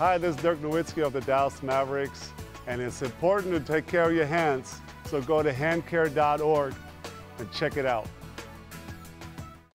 Hi, this is Dirk Nowitzki of the Dallas Mavericks, and it's important to take care of your hands, so go to handcare.org and check it out.